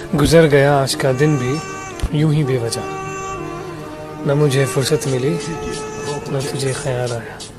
गुजर गया आज का दिन भी यूं ही बेवजह, न मुझे फुर्सत मिली न तुझे ख्याल आया।